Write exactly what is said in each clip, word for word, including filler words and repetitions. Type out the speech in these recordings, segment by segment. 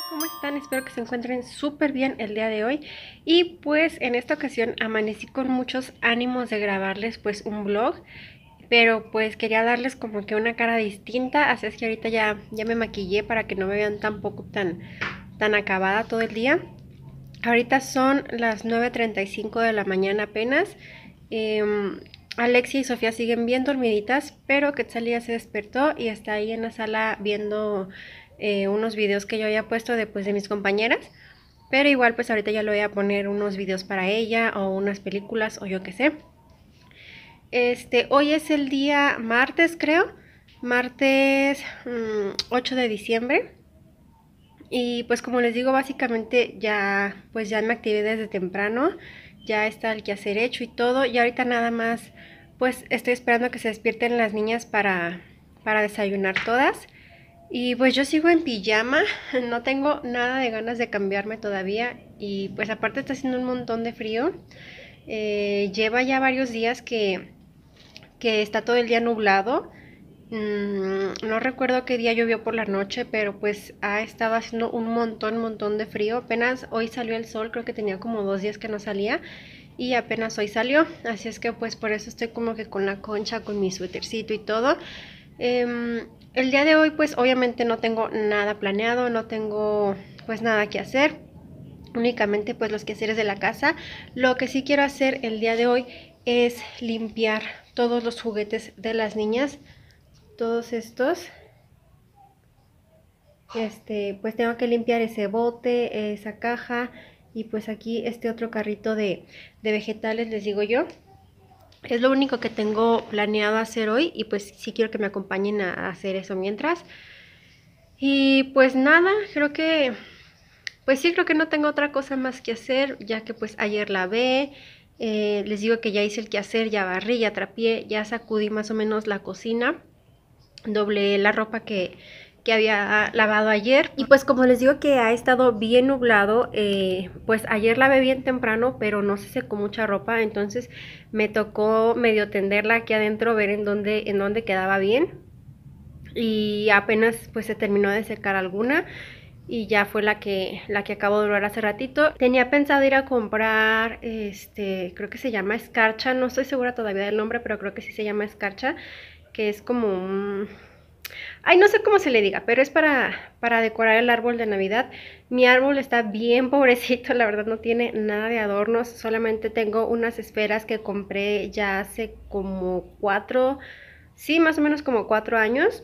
¿Cómo están? Espero que se encuentren súper bien el día de hoy. Y pues en esta ocasión amanecí con muchos ánimos de grabarles pues un vlog. Pero pues quería darles como que una cara distinta. Así es que ahorita ya, ya me maquillé para que no me vean tampoco tan, tan acabada todo el día. Ahorita son las nueve treinta y cinco de la mañana apenas. Eh, Alexia y Sofía siguen bien dormiditas, pero Quetzal ya se despertó y está ahí en la sala viendo eh, unos videos que yo había puesto de, pues, de mis compañeras. Pero igual pues ahorita ya le voy a poner unos videos para ella o unas películas o yo qué sé. Este, hoy es el día martes, creo. Martes mmm, ocho de diciembre. Y pues como les digo, básicamente ya pues ya me activé desde temprano, ya está el quehacer hecho y todo, y ahorita nada más pues estoy esperando a que se despierten las niñas para, para desayunar todas. Y pues yo sigo en pijama, no tengo nada de ganas de cambiarme todavía y pues aparte está haciendo un montón de frío. Eh, lleva ya varios días que, que está todo el día nublado. Mm, no recuerdo qué día llovió por la noche, pero pues ha estado haciendo un montón, montón de frío. Apenas hoy salió el sol, creo que tenía como dos días que no salía y apenas hoy salió. Así es que pues por eso estoy como que con la concha, con mi suétercito y todo. Eh, el día de hoy pues obviamente no tengo nada planeado, no tengo pues nada que hacer. Únicamente pues los quehaceres de la casa. Lo que sí quiero hacer el día de hoy es limpiar todos los juguetes de las niñas, todos estos. Este, pues tengo que limpiar ese bote, esa caja y pues aquí este otro carrito de, de vegetales, les digo yo. Es lo único que tengo planeado hacer hoy y pues sí quiero que me acompañen a hacer eso mientras. Y pues nada, creo que, pues sí, creo que no tengo otra cosa más que hacer, ya que pues ayer lavé. Eh, les digo que ya hice el quehacer, ya barrí, ya trapié, ya sacudí más o menos la cocina. Doblé la ropa que, que había lavado ayer. Y pues como les digo que ha estado bien nublado, eh, pues ayer lavé bien temprano, pero no se secó mucha ropa, entonces me tocó medio tenderla aquí adentro, ver en dónde, en dónde quedaba bien. Y apenas pues se terminó de secar alguna y ya fue la que la que acabo de durar hace ratito. Tenía pensado ir a comprar, este, creo que se llama escarcha, no estoy segura todavía del nombre, pero creo que sí se llama escarcha, que es como un... Ay, no sé cómo se le diga, pero es para, para decorar el árbol de Navidad. Mi árbol está bien pobrecito, la verdad no tiene nada de adornos, solamente tengo unas esferas que compré ya hace como cuatro, sí, más o menos como cuatro años.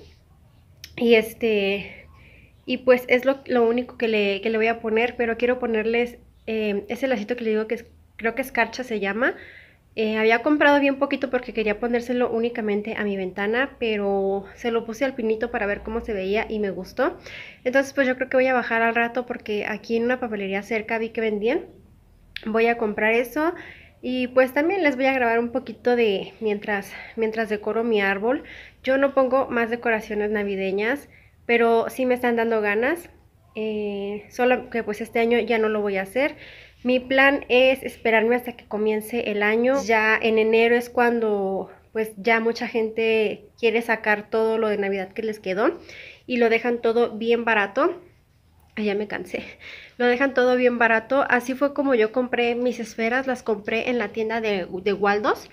Y este, y pues es lo, lo único que le, que le voy a poner, pero quiero ponerles eh, ese lacito que le digo que es, creo que escarcha se llama. Eh, había comprado bien poquito porque quería ponérselo únicamente a mi ventana, pero se lo puse al pinito para ver cómo se veía y me gustó. Entonces pues yo creo que voy a bajar al rato porque aquí en una papelería cerca vi que vendían. Voy a comprar eso y pues también les voy a grabar un poquito de mientras, mientras decoro mi árbol. Yo no pongo más decoraciones navideñas, pero sí me están dando ganas. Eh, solo que pues este año ya no lo voy a hacer. Mi plan es esperarme hasta que comience el año. Ya en enero es cuando pues ya mucha gente quiere sacar todo lo de Navidad que les quedó y lo dejan todo bien barato. Ay, ya me cansé. Lo dejan todo bien barato. Así fue como yo compré mis esferas. Las compré en la tienda de, de Waldos.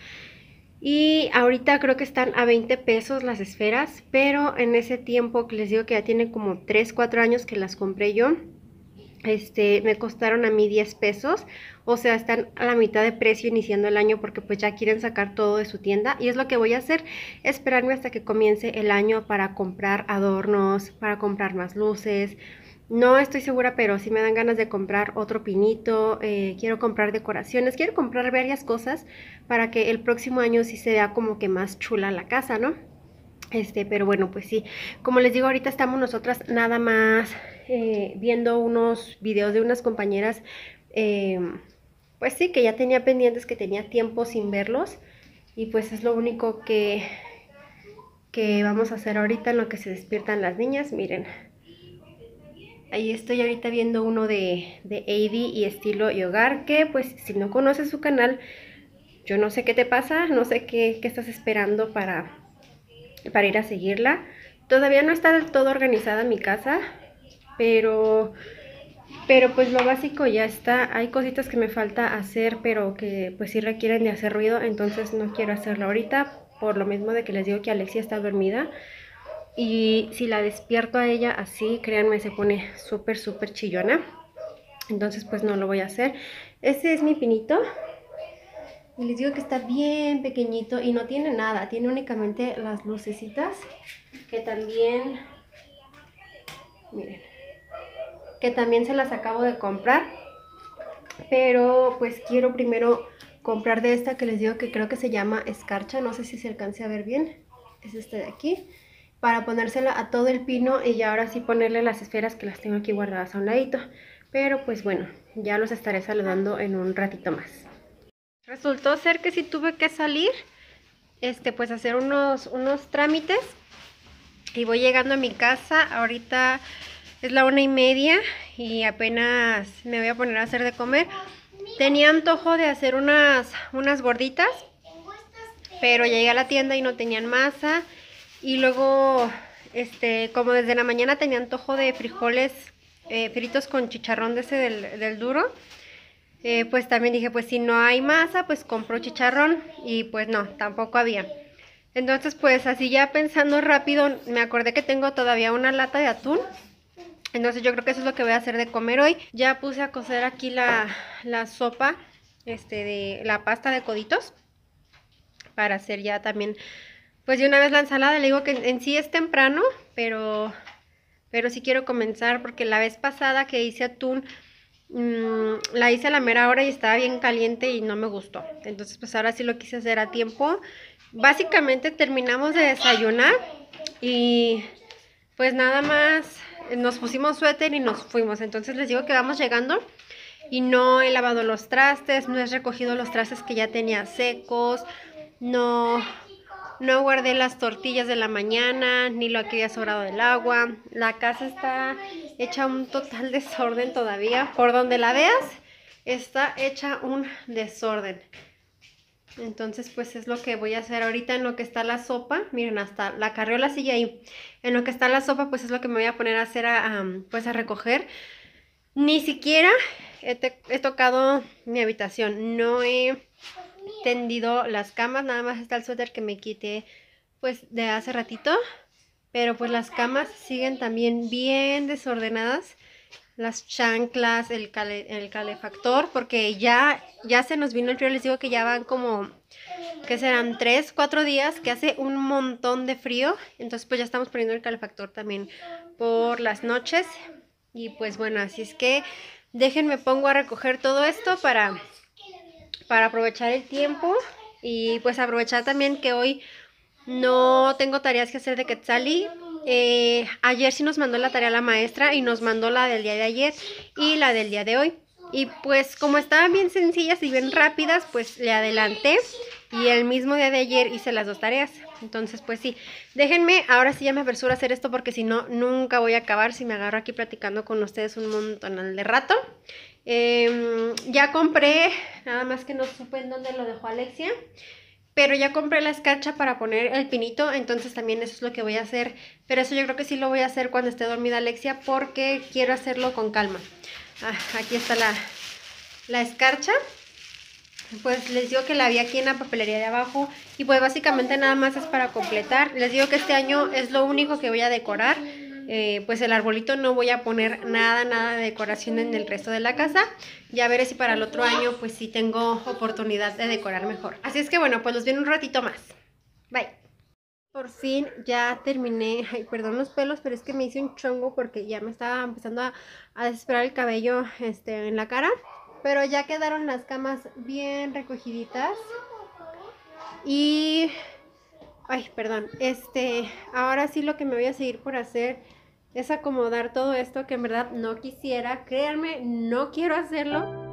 Y ahorita creo que están a veinte pesos las esferas. Pero en ese tiempo que les digo que ya tiene como tres, cuatro años que las compré yo, este, me costaron a mí diez pesos. O sea, están a la mitad de precio iniciando el año porque pues ya quieren sacar todo de su tienda. Y es lo que voy a hacer, esperarme hasta que comience el año para comprar adornos, para comprar más luces. No estoy segura, pero sí me dan ganas de comprar otro pinito, eh, quiero comprar decoraciones, quiero comprar varias cosas para que el próximo año sí se vea como que más chula la casa, ¿no? Este, pero bueno, pues sí, como les digo, ahorita estamos nosotras nada más eh, viendo unos videos de unas compañeras, eh, pues sí, que ya tenía pendientes, que tenía tiempo sin verlos, y pues es lo único que, que vamos a hacer ahorita en lo que se despiertan las niñas. Miren, ahí estoy ahorita viendo uno de, de Adi y Estilo y Hogar, que pues si no conoces su canal, yo no sé qué te pasa, no sé qué, qué estás esperando para, para ir a seguirla. Todavía no está del todo organizada mi casa, pero Pero pues lo básico ya está. Hay cositas que me falta hacer, pero que pues sí requieren de hacer ruido, entonces no quiero hacerlo ahorita, por lo mismo de que les digo que Alexia está dormida. Y si la despierto a ella así, créanme, se pone súper, súper chillona. Entonces pues no lo voy a hacer. Este es mi pinito. Y les digo que está bien pequeñito y no tiene nada. Tiene únicamente las lucecitas que también... Miren. Que también se las acabo de comprar. Pero pues quiero primero comprar de esta que les digo que creo que se llama escarcha. No sé si se alcance a ver bien. Es este de aquí. Para ponérsela a todo el pino y ya ahora sí ponerle las esferas que las tengo aquí guardadas a un ladito. Pero pues bueno, ya los estaré saludando en un ratito más. Resultó ser que sí tuve que salir, este, pues a hacer unos, unos trámites. Y voy llegando a mi casa, ahorita es la una y media y apenas me voy a poner a hacer de comer. Tenía antojo de hacer unas, unas gorditas, pero llegué a la tienda y no tenían masa. Y luego, este, como desde la mañana tenía antojo de frijoles eh, fritos con chicharrón de ese del, del duro. Eh, pues también dije, pues si no hay masa, pues compro chicharrón. Y pues no, tampoco había. Entonces pues así ya pensando rápido, me acordé que tengo todavía una lata de atún. Entonces yo creo que eso es lo que voy a hacer de comer hoy. Ya puse a cocer aquí la, la sopa, este, de la pasta de coditos. Para hacer ya también, pues de una vez la ensalada. Le digo que en, en sí es temprano, pero, pero sí quiero comenzar porque la vez pasada que hice atún... Mm, la hice a la mera hora y estaba bien caliente y no me gustó. Entonces pues ahora sí lo quise hacer a tiempo. Básicamente terminamos de desayunar y pues nada más nos pusimos suéter y nos fuimos. Entonces les digo que vamos llegando y no he lavado los trastes, no he recogido los trastes que ya tenía secos, no... No guardé las tortillas de la mañana, ni lo que había sobrado del agua. La casa está hecha un total desorden todavía. Por donde la veas, está hecha un desorden. Entonces, pues es lo que voy a hacer ahorita en lo que está la sopa. Miren, hasta la carriola sigue ahí. En lo que está la sopa, pues es lo que me voy a poner a hacer, a, a, pues a recoger. Ni siquiera he, te, he tocado mi habitación. No he... tendido las camas, nada más está el suéter que me quité pues de hace ratito, pero pues las camas siguen también bien desordenadas, las chanclas, el, cale, el calefactor, porque ya, ya se nos vino el frío. Les digo que ya van como, que serán tres, cuatro días que hace un montón de frío, entonces pues ya estamos poniendo el calefactor también por las noches. Y pues bueno, así es que déjenme pongo a recoger todo esto para... para aprovechar el tiempo y pues aprovechar también que hoy no tengo tareas que hacer de Quetzali. Eh, ayer sí nos mandó la tarea la maestra y nos mandó la del día de ayer y la del día de hoy. Y pues como estaban bien sencillas y bien rápidas, pues le adelanté y el mismo día de ayer hice las dos tareas. Entonces pues sí, déjenme, ahora sí ya me apresuro a hacer esto porque si no, nunca voy a acabar si me agarro aquí platicando con ustedes un montón de rato. Eh, ya compré, nada más que no supe en dónde lo dejó Alexia, pero ya compré la escarcha para poner el pinito, entonces también eso es lo que voy a hacer, pero eso yo creo que sí lo voy a hacer cuando esté dormida Alexia porque quiero hacerlo con calma. Ah, aquí está la, la escarcha, pues les digo que la vi aquí en la papelería de abajo y pues básicamente nada más es para completar. Les digo que este año es lo único que voy a decorar. Eh, pues el arbolito no voy a poner nada, nada de decoración en el resto de la casa. Ya veré si para el otro año pues sí tengo oportunidad de decorar mejor. Así es que bueno, pues los veo en un ratito más. Bye. Por fin ya terminé. Ay, perdón los pelos, pero es que me hice un chongo porque ya me estaba empezando a, a desesperar el cabello este, en la cara. Pero ya quedaron las camas bien recogiditas. Y... ay, perdón, este, ahora sí lo que me voy a seguir por hacer es acomodar todo esto que en verdad no quisiera. Créanme, no quiero hacerlo.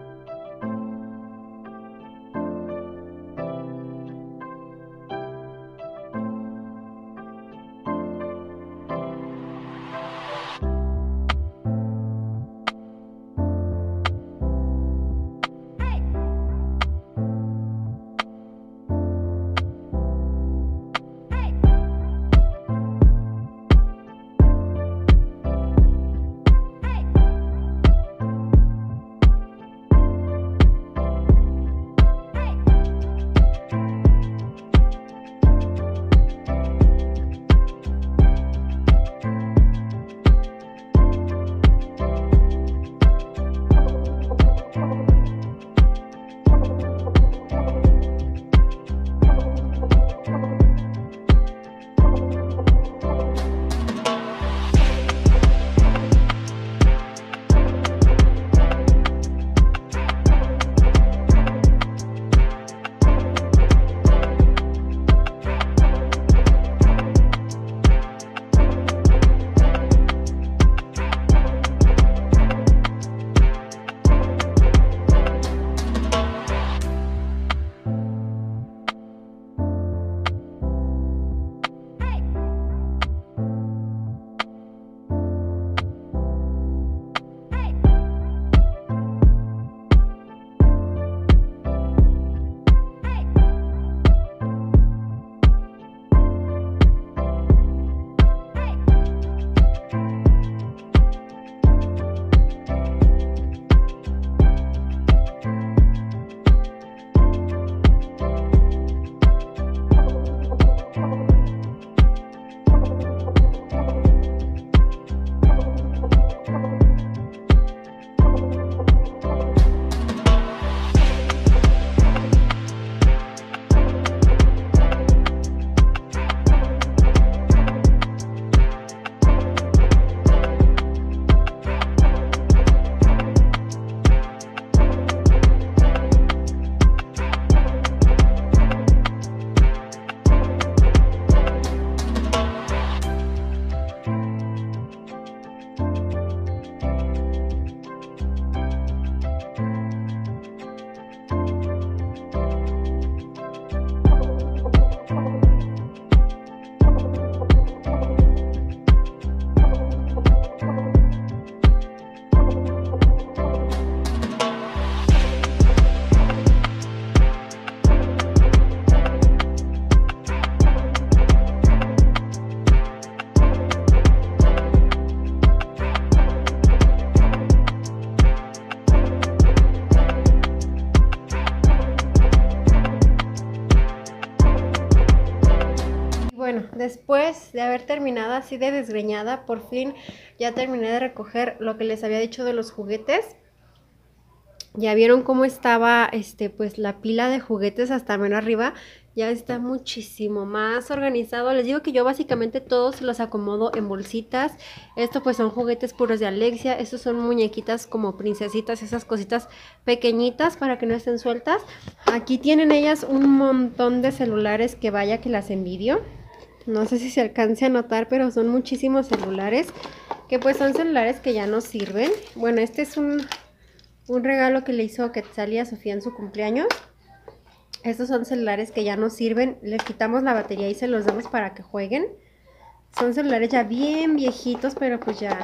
bueno, después de haber terminado así de desgreñada, por fin ya terminé de recoger lo que les había dicho de los juguetes. Ya vieron cómo estaba este pues la pila de juguetes hasta menos arriba. Ya está muchísimo más organizado. Les digo que yo básicamente todos los acomodo en bolsitas. Esto pues son juguetes puros de Alexia. Estos son muñequitas como princesitas, esas cositas pequeñitas para que no estén sueltas. Aquí tienen ellas un montón de celulares que vaya que las envidio. No sé si se alcance a notar, pero son muchísimos celulares. Que pues son celulares que ya no sirven. Bueno, este es un... un regalo que le hizo Quetzalí a Sofía en su cumpleaños. Estos son celulares que ya no sirven. Les quitamos la batería y se los damos para que jueguen. Son celulares ya bien viejitos, pero pues ya,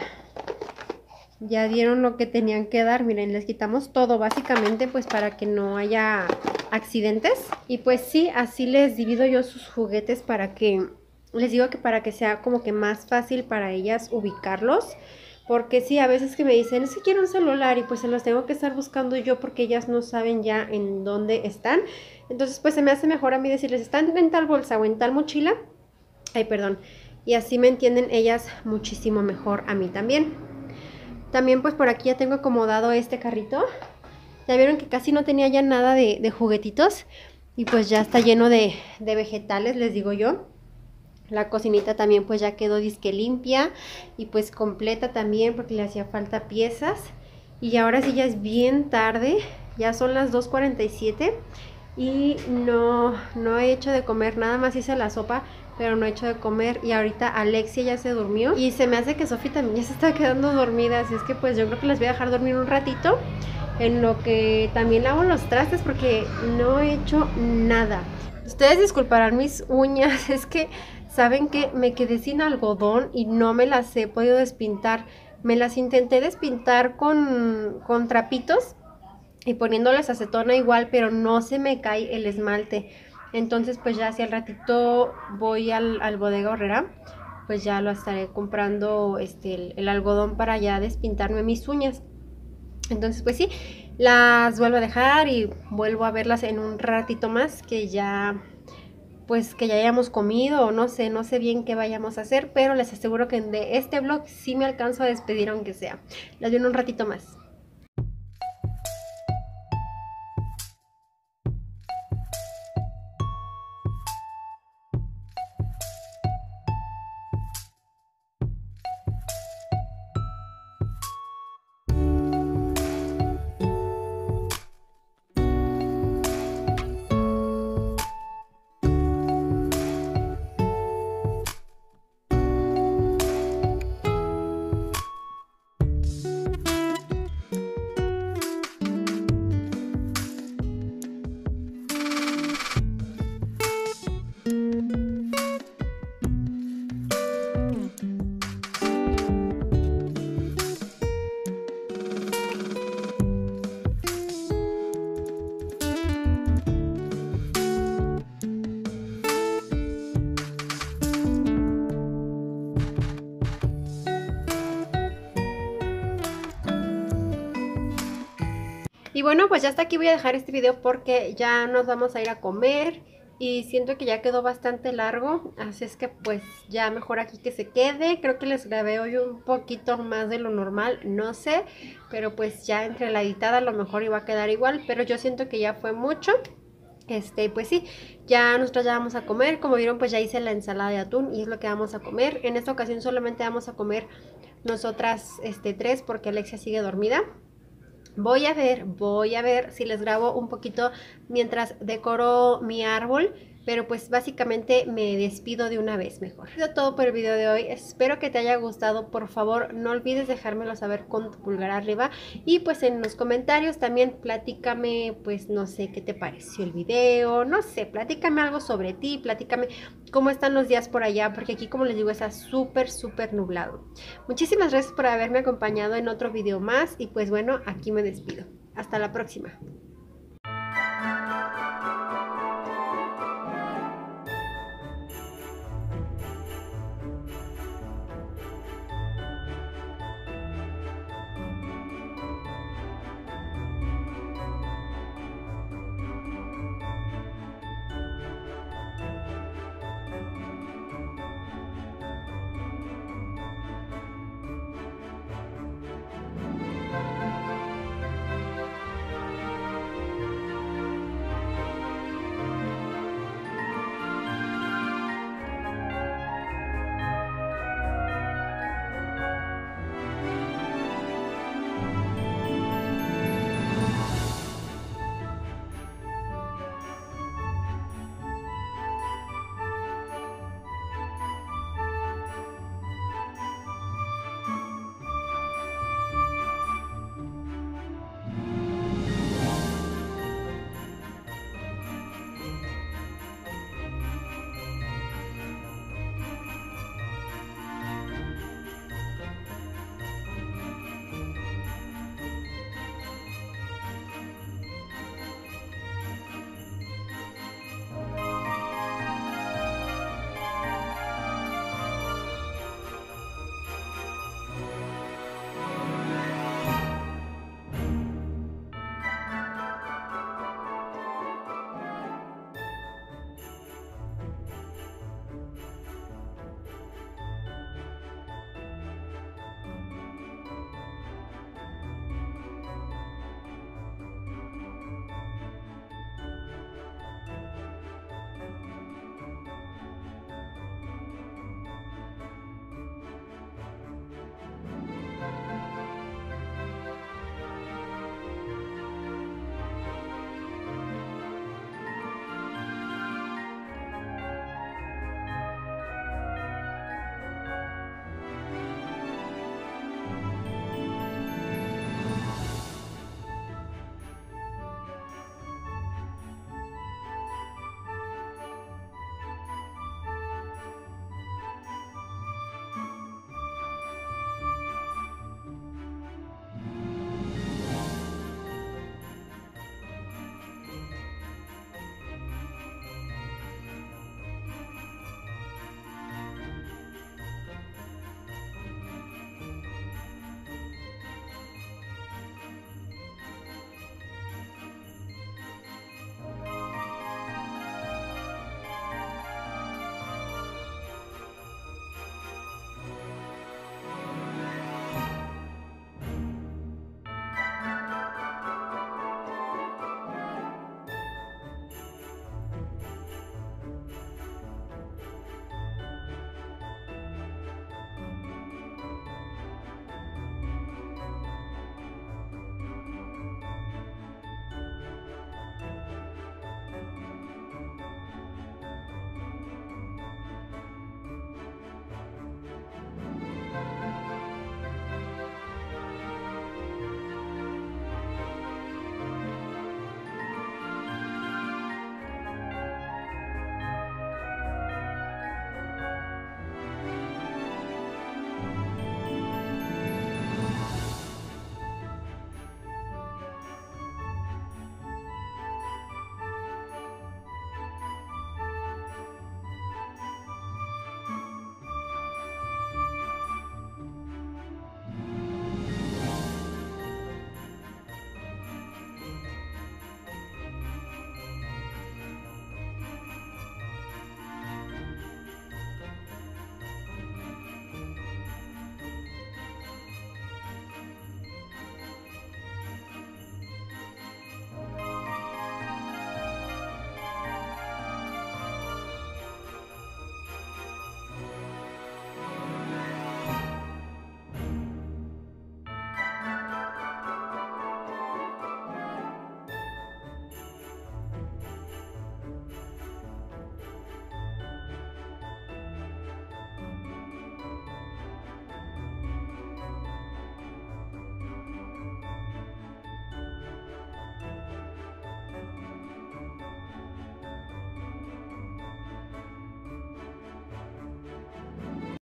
ya dieron lo que tenían que dar. Miren, les quitamos todo básicamente pues para que no haya accidentes. Y pues sí, así les divido yo sus juguetes para que... les digo que para que sea como que más fácil para ellas ubicarlos. Porque sí, a veces que me dicen, es que quiero un celular y pues se los tengo que estar buscando yo porque ellas no saben ya en dónde están. Entonces pues se me hace mejor a mí decirles, están en tal bolsa o en tal mochila. Ay, perdón. Y así me entienden ellas muchísimo mejor a mí también. También pues por aquí ya tengo acomodado este carrito. Ya vieron que casi no tenía ya nada de, de juguetitos. Y pues ya está lleno de, de vegetales, les digo yo. La cocinita también pues ya quedó disque limpia y pues completa también porque le hacía falta piezas. Y ahora sí ya es bien tarde, ya son las dos cuarenta y siete y no, no he hecho de comer, nada más hice la sopa, pero no he hecho de comer. Y ahorita Alexia ya se durmió y se me hace que Sofía también ya se está quedando dormida, así es que pues yo creo que las voy a dejar dormir un ratito en lo que también lavo los trastes porque no he hecho nada. Ustedes disculparán mis uñas, es que saben que me quedé sin algodón y no me las he podido despintar. Me las intenté despintar con, con trapitos y poniéndoles acetona igual, pero no se me cae el esmalte. Entonces pues ya si al ratito voy al, al Bodega Aurrera, pues ya lo estaré comprando este, el, el algodón para ya despintarme mis uñas. Entonces pues sí, las vuelvo a dejar y vuelvo a verlas en un ratito más que ya... pues que ya hayamos comido o no sé, no sé bien qué vayamos a hacer, pero les aseguro que de este vlog sí me alcanzo a despedir aunque sea. Las veo en un ratito más. Y bueno, pues ya hasta aquí voy a dejar este video porque ya nos vamos a ir a comer y siento que ya quedó bastante largo, así es que pues ya mejor aquí que se quede. Creo que les grabé hoy un poquito más de lo normal, no sé, pero pues ya entre la editada a lo mejor iba a quedar igual, pero yo siento que ya fue mucho. Este, pues sí, ya nosotros ya vamos a comer. Como vieron, pues ya hice la ensalada de atún y es lo que vamos a comer. En esta ocasión solamente vamos a comer nosotras este, tres porque Alexia sigue dormida. Voy a ver, voy a ver si les grabo un poquito mientras decoro mi árbol, pero pues básicamente me despido de una vez mejor. Eso es todo por el video de hoy, espero que te haya gustado. Por favor no olvides dejármelo saber con tu pulgar arriba y pues en los comentarios también platícame, pues no sé qué te pareció el video, no sé, platícame algo sobre ti, platícame cómo están los días por allá, porque aquí como les digo está súper súper nublado. Muchísimas gracias por haberme acompañado en otro video más y pues bueno, aquí me despido. Hasta la próxima.